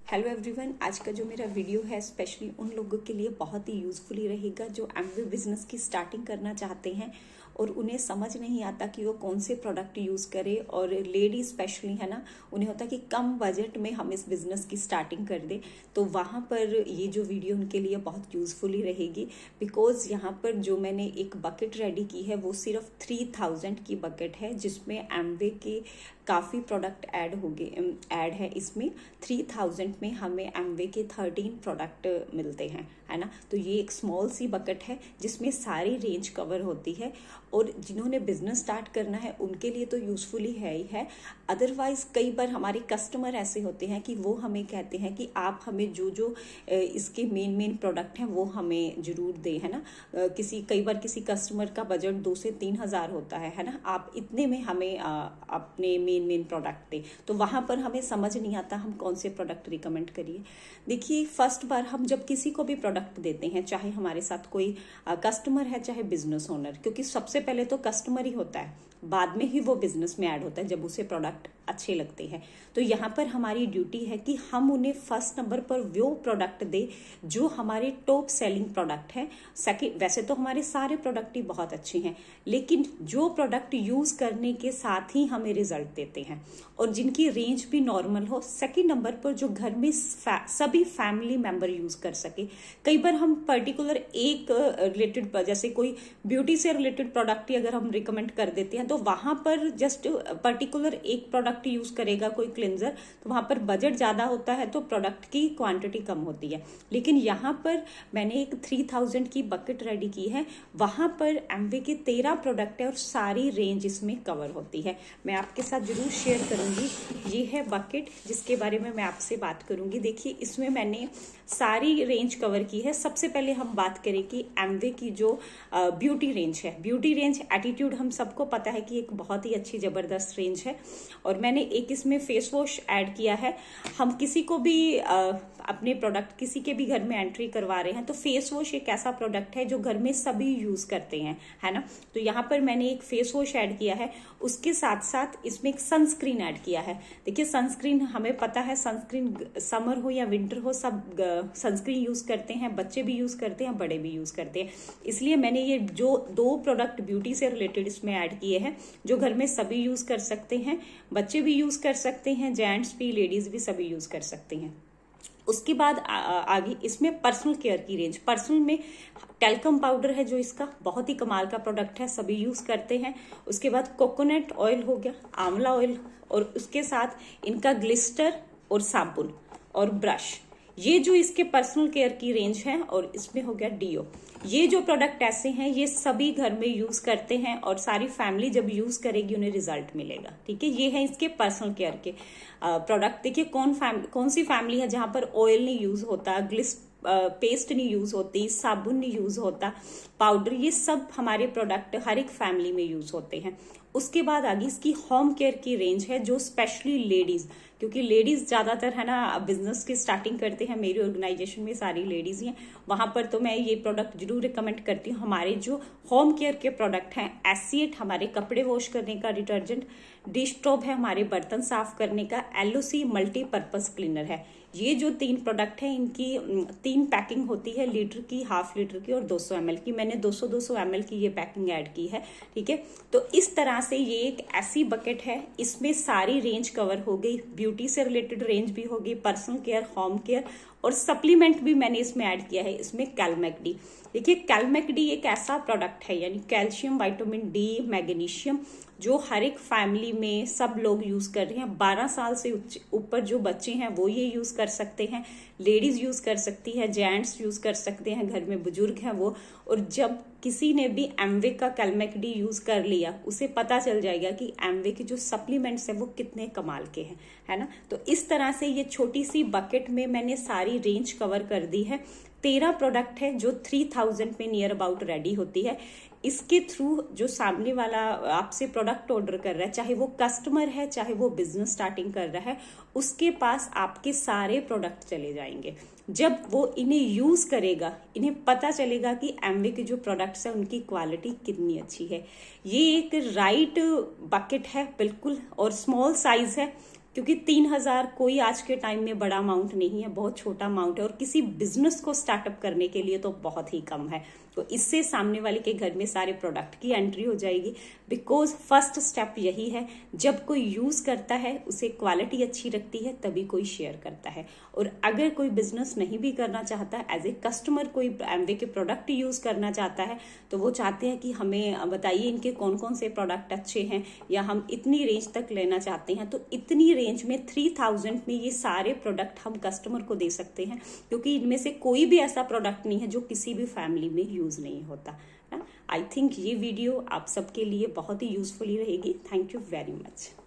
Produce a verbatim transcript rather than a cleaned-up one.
Hello everyone, आज का जो मेरा वीडियो है स्पेशली उन लोगों के लिए बहुत ही यूजफुली रहेगा जो एमवे बिजनेस की स्टार्टिंग करना चाहते हैं और उन्हें समझ नहीं आता कि वो कौन से प्रोडक्ट यूज करे। और लेडी स्पेशली है ना, उन्हें होता है कि कम बजट में हम इस बिजनेस की स्टार्टिंग कर दे, तो वहाँ पर ये जो वीडियो उनके लिए बहुत यूजफुली रहेगी। बिकॉज यहाँ पर जो मैंने एक बकेट रेडी की है वो सिर्फ थ्री थाउजेंड की बकेट है, जिसमें एमवे के काफ़ी प्रोडक्ट ऐड हो गए ऐड है। इसमें थ्री थाउजेंड में हमें एमवे के थर्टीन प्रोडक्ट मिलते हैं, है ना। तो ये एक स्मॉल सी बकेट है जिसमें सारी रेंज कवर होती है और जिन्होंने बिजनेस स्टार्ट करना है उनके लिए तो यूजफुली है ही है। अदरवाइज कई बार हमारे कस्टमर ऐसे होते हैं कि वो हमें कहते हैं कि आप हमें जो जो इसके मेन मेन प्रोडक्ट हैं वो हमें जरूर दें, है ना। किसी कई बार किसी कस्टमर का बजट दो से तीन हजार होता है है ना, आप इतने में हमें अपने मेन मेन प्रोडक्ट दें। तो वहां पर हमें समझ नहीं आता हम कौन से प्रोडक्ट रिकमेंड करिए। देखिए, फर्स्ट बार हम जब किसी को भी प्रोडक्ट देते हैं, चाहे हमारे साथ कोई कस्टमर है चाहे बिजनेस ओनर, क्योंकि सबसे पहले तो कस्टमर ही होता है, बाद में ही वो बिजनेस में ऐड होता है जब उसे प्रोडक्ट अच्छे लगते हैं। तो यहाँ पर हमारी ड्यूटी है कि हम उन्हें फर्स्ट नंबर पर वो प्रोडक्ट दे जो हमारे टॉप सेलिंग प्रोडक्ट है। सेकंड, वैसे तो हमारे सारे प्रोडक्ट ही बहुत अच्छे हैं, लेकिन जो प्रोडक्ट यूज करने के साथ ही हमें रिजल्ट देते हैं और जिनकी रेंज भी नॉर्मल हो। सेकंड नंबर पर जो घर में सभी फैमिली मेंबर यूज कर सके। कई बार हम पर्टिकुलर एक रिलेटेड, जैसे कोई ब्यूटी से रिलेटेड प्रोडक्ट ही अगर हम रिकमेंड कर देते हैं तो वहां पर जस्ट पर्टिकुलर एक प्रोडक्ट यूज करेगा कोई क्लिंजर, तो वहां पर बजट ज्यादा होता है तो प्रोडक्ट की क्वांटिटी कम होती है। लेकिन यहाँ पर मैंने एक थ्री थाउजेंड की बकेट रेडी की है, वहां पर एमवे के तेरह प्रोडक्ट है और सारी रेंज इसमें कवर होती है। मैं आपके साथ जरूर शेयर करूंगी। ये है बकेट जिसके बारे में मैं आपसे बात करूंगी। देखिए, इसमें मैंने सारी रेंज कवर की है। सबसे पहले हम बात करें कि एमवे की जो ब्यूटी रेंज है, ब्यूटी रेंज एटीट्यूड हम सबको पता है कि एक बहुत ही अच्छी जबरदस्त रेंज है। और मैंने एक इसमें फेस वॉश ऐड किया है। हम किसी को भी आ, अपने प्रोडक्ट किसी के भी घर में एंट्री करवा रहे हैं तो फेस वॉश एक ऐसा प्रोडक्ट है जो घर में सभी यूज करते हैं, है ना। तो यहाँ पर मैंने एक फेस वॉश ऐड किया है, उसके साथ साथ इसमें एक सनस्क्रीन ऐड किया है। देखिए, सनस्क्रीन हमें पता है, सनस्क्रीन समर हो या विंटर हो सब सनस्क्रीन यूज करते हैं, बच्चे भी यूज करते हैं, बड़े भी यूज करते हैं। इसलिए मैंने ये जो दो प्रोडक्ट ब्यूटी से रिलेटेड इसमें ऐड किए हैं जो घर में सभी यूज कर सकते हैं, बच्चे भी यूज कर सकते हैं, जेंट्स भी, लेडीज भी सभी यूज कर सकते हैं। उसके बाद आगे इसमें पर्सनल केयर की रेंज। पर्सनल में टेल्कम पाउडर है जो इसका बहुत ही कमाल का प्रोडक्ट है, सभी यूज करते हैं। उसके बाद कोकोनट ऑयल हो गया, आंवला ऑयल, और उसके साथ इनका ग्लिस्टर और साबुन और ब्रश, ये जो इसके पर्सनल केयर की रेंज है। और इसमें हो गया डीओ। ये जो प्रोडक्ट ऐसे हैं ये सभी घर में यूज करते हैं और सारी फैमिली जब यूज करेगी उन्हें रिजल्ट मिलेगा। ठीक है, ये है इसके पर्सनल केयर के प्रोडक्ट। देखिए, कौन फैमिली कौन सी फैमिली है जहां पर ऑयल नहीं यूज होता, ग्लिस पेस्ट नहीं यूज होती, साबुन नहीं यूज होता, पाउडर, ये सब हमारे प्रोडक्ट हर एक फैमिली में यूज होते हैं। उसके बाद आगे इसकी होम केयर की रेंज है जो स्पेशली लेडीज, क्योंकि लेडीज ज्यादातर है ना बिजनेस की स्टार्टिंग करते हैं, मेरी ऑर्गेनाइजेशन में सारी लेडीज ही हैं, वहां पर तो मैं ये प्रोडक्ट जरूर रिकमेंड करती हूँ। हमारे जो होम केयर के प्रोडक्ट हैं, एसिएट हमारे कपड़े वॉश करने का डिटर्जेंट, डिश टॉप है हमारे बर्तन साफ करने का, एलओसी मल्टीपर्पज क्लीनर है। ये जो तीन प्रोडक्ट हैं इनकी तीन पैकिंग होती है, लीटर की, हाफ लीटर की और दो सौ एम एल की। मैंने दो सौ दो सौ एम एल की ये पैकिंग ऐड की है। ठीक है, तो इस तरह से ये एक ऐसी बकेट है, इसमें सारी रेंज कवर हो गई, ब्यूटी से रिलेटेड रेंज भी होगी, पर्सनल केयर, होम केयर, और सप्लीमेंट भी मैंने इसमें ऐड किया है। इसमें कैलमेक-डी, देखिए कैलमेक-डी एक ऐसा प्रोडक्ट है, यानी कैल्शियम, विटामिन डी, मैग्नीशियम, जो हर एक फैमिली में सब लोग यूज कर रहे हैं। बारह साल से ऊपर जो बच्चे हैं वो ये यूज कर सकते हैं, लेडीज यूज कर सकती है, जेंट्स यूज कर सकते हैं, घर में बुजुर्ग हैं वो। और जब किसी ने भी एमवे का कैलमेक-डी यूज कर लिया उसे पता चल जाएगा कि एमवे के जो सप्लीमेंट्स है वो कितने कमाल के हैं, है ना। तो इस तरह से ये छोटी सी बकेट में मैंने सारी रेंज कवर कर दी है। तेरह प्रोडक्ट है जो थ्री थाउजेंड में नियर अबाउट रेडी होती है। इसके थ्रू जो सामने वाला आपसे प्रोडक्ट ऑर्डर कर रहा है, चाहे वो कस्टमर है चाहे वो बिजनेस स्टार्टिंग कर रहा है, उसके पास आपके सारे प्रोडक्ट चले जाएंगे। जब वो इन्हें यूज करेगा, इन्हें पता चलेगा कि एमवे के जो प्रोडक्ट्स है उनकी क्वालिटी कितनी अच्छी है। ये एक राइट बकेट है बिल्कुल, और स्मॉल साइज है। क्योंकि तीन हजार कोई आज के टाइम में बड़ा अमाउंट नहीं है, बहुत छोटा अमाउंट है और किसी बिजनेस को स्टार्टअप करने के लिए तो बहुत ही कम है। तो इससे सामने वाले के घर में सारे प्रोडक्ट की एंट्री हो जाएगी। बिकॉज फर्स्ट स्टेप यही है, जब कोई यूज करता है उसे क्वालिटी अच्छी लगती है तभी कोई शेयर करता है। और अगर कोई बिजनेस नहीं भी करना चाहता, एज ए कस्टमर कोई एमवे के प्रोडक्ट यूज करना चाहता है तो वो चाहते हैं कि हमें बताइए इनके कौन कौन से प्रोडक्ट अच्छे हैं, या हम इतनी रेंज तक लेना चाहते हैं। तो इतनी रेंज में थ्री थाउजेंड में ये सारे प्रोडक्ट हम कस्टमर को दे सकते हैं, क्योंकि इनमें से कोई भी ऐसा प्रोडक्ट नहीं है जो किसी भी फैमिली में यूज नहीं होता। आई थिंक ये वीडियो आप सबके लिए बहुत ही यूजफुल रहेगी। Thank you very much.